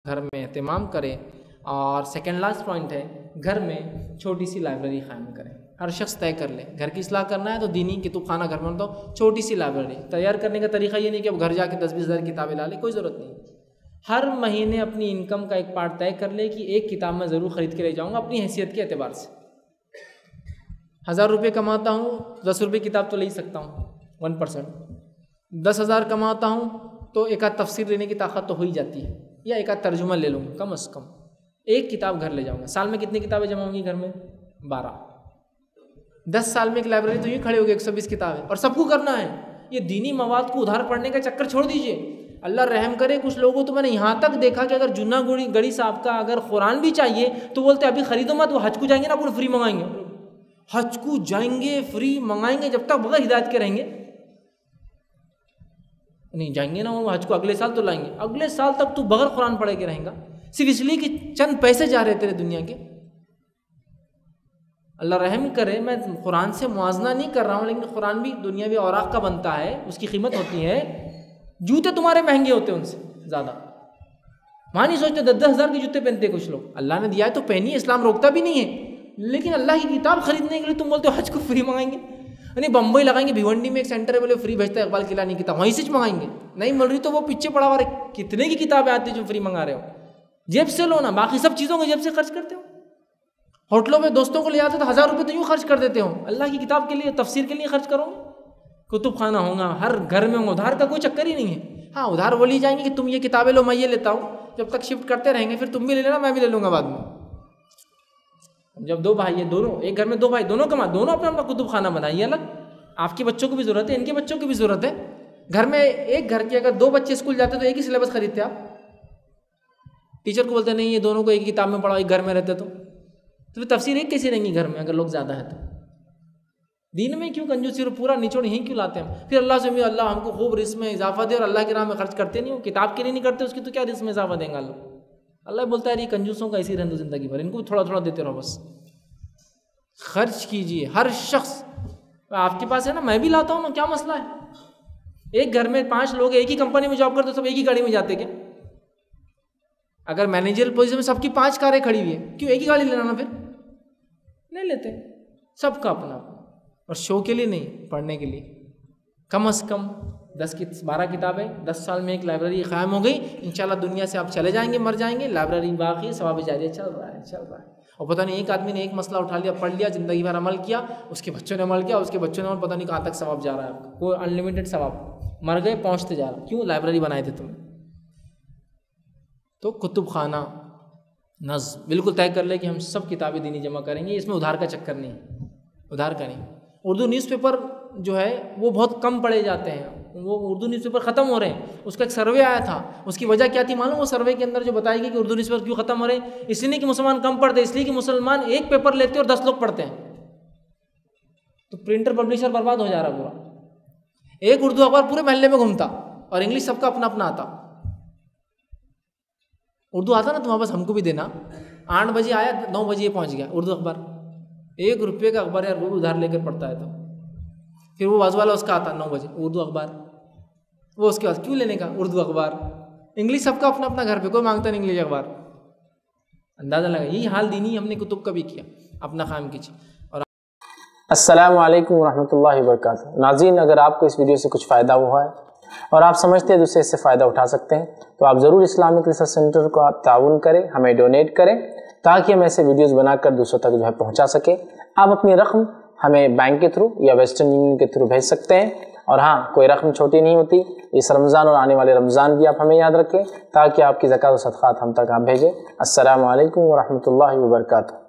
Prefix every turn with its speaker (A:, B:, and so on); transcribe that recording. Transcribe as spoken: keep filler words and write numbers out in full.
A: گھر میں اہتمام کریں. اور سیکنڈ لاسٹ پوائنٹ ہے گھر میں چھوٹی سی لائبریری قائم کریں. ہر شخص طے کر لے گھر کی اصلاح کرنا ہے تو دینی کتب خانہ گھر میں تو چھوٹی سی لائبریری تیار کرنے کا طریقہ یہ نہیں کہ اب گھر جا کے دس بیس ہزار کتابیں لا لے, کوئی ضرورت نہیں. ہر مہینے اپنی انکم کا ایک پارٹ طے کر لے کہ ایک کتاب میں ضرور خرید کے لے جاؤں گا اپنی حیثیت کے اعتبار سے. ہزار روپے کماتا ہوں دس روپے کتاب تو لے ہی سکتا ہوں, ون پرسینٹ. دس ہزار کماتا ہوں تو ایک آدھ تفسیر لینے کی طاقت تو ہو ہی جاتی ہے, یا ایک آدھ ترجمہ لے لوں گا کم از کم. ایک کتاب گھر لے جاؤں گا. سال میں کتنی کتابیں جمع ہوں گی گھر میں؟ بارہ. دس سال میں ایک لائبریری تو یوں کھڑے ہوگی ایک سو بیس کتابیں, اور سب کو کرنا ہے. یہ دینی مواد کو ادھار پڑھنے کا چکر چھوڑ دیجئے. اللہ رحم کرے, کچھ لوگوں تو میں نے یہاں تک دیکھا کہ اگر جنا گڑی گڑی صاحب کا اگر قرآن بھی چاہیے تو بولتے ابھی خریدو مت, وہ حج کو جائیں گے نا پورے فری منگائیں گے. حج کو جائیں گے فری منگائیں گے جب تک بغیر ہدایت کے رہیں گے نہیں جائیں گے نا. وہ حج کو اگلے سال تو لائیں گے, اگلے سال تک تو بغیر قرآن پڑھے کے رہیں گا صرف اس لیے کہ چند پیسے جا رہے تیرے دنیا کے. اللہ رحم کرے, میں قرآن سے موازنہ نہیں کر رہا ہوں, لیکن قرآن بھی دنیاوی اوراق کا بنتا ہے, اس کی قیمت ہوتی ہے. جوتے تمہارے مہنگے ہوتے ہیں ان سے زیادہ. وہاں نہیں سوچتے دس دس ہزار کے جوتے پہنتے کچھ لوگ. اللہ نے دیا ہے تو پہنی, اسلام روکتا بھی نہیں ہے, لیکن اللہ کی کتاب خریدنے کے لیے تم بولتے ہو حج کو فری منگائیں گے. یعنی بمبئی لگائیں گے, بھیونڈی میں ایک سینٹر ہے بولے فری بھیجتا ہے اقبال کلانی کتاب, وہیں سے منگائیں گے. نہیں مل رہی تو وہ پیچھے پڑا ہوا رہے, کتنے کی کتابیں آتی ہیں جو فری منگا رہے ہو. جیب سے لو نا, باقی سب چیزوں کو جیب سے خرچ کرتے ہو. ہوٹلوں میں دوستوں کو لے آتے تو ہزار روپے تو یوں خرچ کر دیتے ہو, اللہ کی کتاب کے لیے تفسیر کے لیے خرچ کرو. کتب خانہ ہوگا ہر گھر میں, ادھار کا کوئی چکر ہی نہیں ہے. ہاں ادھار وہ لی جائیں گے کہ تم یہ کتابیں لو میں یہ لیتا ہوں, جب تک شفٹ کرتے رہیں گے پھر تم بھی لے لینا میں بھی لے لوں گا بعد میں. جب دو بھائی ہیں, دونوں ایک گھر میں دو بھائی, دونوں کما, دونوں اپنا اپنا کتب خانہ بنائیے الگ. آپ کے بچوں کو بھی ضرورت ہے, ان کے بچوں کی بھی ضرورت ہے. گھر میں ایک گھر کے اگر دو بچے اسکول جاتے تو ایک ہی سلیبس خریدتے آپ. ٹیچر کو بولتے نہیں یہ دونوں کو ایک کتاب میں پڑھاؤ, ایک گھر میں رہتے تو تو تفسیر ایک کیسے رہیں گی گھر میں اگر لوگ زیادہ ہیں تو. دین میں کیوں کنجوسی اور پورا نچوڑ یہیں کیوں لاتے ہیں؟ پھر اللہ سے بھی اللہ ہم کو خوب رزق میں اضافہ دے, اور اللہ کی راہ میں خرچ کرتے نہیں ہو, کتاب کے لیے نہیں کرتے, اس کی تو کیا رزق میں اضافہ دیں گا اللہ. اللہ بولتا ہے یہ کنجوسوں کا ایسی رہنے دو زندگی بھر, ان کو تھوڑا تھوڑا دیتے رہو بس. خرچ کیجیے ہر شخص. آپ کے پاس ہے نا, میں بھی لاتا ہوں نا, کیا مسئلہ ہے؟ ایک گھر میں پانچ لوگ ایک ہی کمپنی میں جاب کرتے سب ایک ہی گاڑی میں جاتے کیا؟ اگر مینیجر پوزیشن میں سب کی پانچ کاریں کھڑی ہوئی ہیں, کیوں ایک ہی گاڑی لینا نا, پھر نہیں لیتے. سب کا اپنا, اور شو کے لیے نہیں, پڑھنے کے لیے. کم از کم دس کی بارہ کتابیں, دس سال میں ایک لائبریری قائم ہو گئی, انشاءاللہ دنیا سے آپ چلے جائیں گے, مر جائیں گے, لائبریری باقی, ثواب جاریہ چل رہا ہے چل رہا ہے. اور پتہ نہیں ایک آدمی نے ایک مسئلہ اٹھا لیا, پڑھ لیا, زندگی بھر عمل کیا, اس کے بچوں نے عمل کیا, اس کے بچوں نے عمل, پتہ نہیں کہاں تک ثواب جا رہا ہے آپ کا, کوئی انلمیٹڈ ثواب, مر گئے پہنچتے جا رہا. کیوں؟ لائبریری بنائے تھے تم نے. تو کتب خانہ نظم بالکل طے کر لے کہ ہم سب کتابیں دینی جمع کریں گے, اس میں ادھار کا چکر نہیں, ادھار کا نہیں. اردو نیوز پیپر جو ہے وہ بہت کم پڑھے جاتے ہیں, وہ اردو نیوز پیپر ختم ہو رہے ہیں. اس کا ایک سروے آیا تھا, اس کی وجہ کیا تھی معلوم؟ وہ سروے کے اندر جو بتائی گئی کہ اردو نیوز پیپر کیوں ختم ہو رہے ہیں, اس لیے کہ مسلمان کم پڑھتے, اس لیے کہ مسلمان ایک پیپر لیتے اور دس لوگ پڑھتے ہیں, تو پرنٹر پبلشر برباد ہو جا رہا پورا. ایک اردو اخبار پورے محلے میں گھومتا, اور انگلش سب کا اپنا اپنا آتا. اردو آتا نا تمہارے پاس, ہم کو بھی دینا. آٹھ بجے آیا, نو بجے پہنچ گیا اردو اخبار, ایک روپے کا اخبار یار, وہ ادھار لے کر پڑھتا ہے. تو پھر وہ بازو والا اس کا آتا نو بجے اردو اخبار, وہ اس کے بعد کیوں لینے کا اردو اخبار. انگلش سب کا اپنا اپنا گھر پہ, کوئی مانگتا نہیں انگلش اخبار. اندازہ لگا, یہی حال دینی ہم نے کتب کا بھی کیا, اپنا قائم کیجیے. اور
B: السلام علیکم ورحمۃ اللہ وبرکاتہ. ناظرین, اگر آپ کو اس ویڈیو سے کچھ فائدہ ہوا ہے اور آپ سمجھتے ہیں دوسرے اس سے فائدہ اٹھا سکتے ہیں, تو آپ ضرور اسلامک ریسرچ سینٹر کو تعاون کریں, ہمیں ڈونیٹ کریں, تاکہ ہم ایسے ویڈیوز بنا کر دوسروں تک جو ہے پہنچا سکیں. آپ اپنی رقم ہمیں بینک کے تھرو یا ویسٹرن یونین کے تھرو بھیج سکتے ہیں. اور ہاں, کوئی رقم چھوٹی نہیں ہوتی. اس رمضان اور آنے والے رمضان بھی آپ ہمیں یاد رکھیں, تاکہ آپ کی زکوٰۃ و صدقات ہم تک آپ بھیجیں. السلام علیکم ورحمۃ اللہ وبرکاتہ.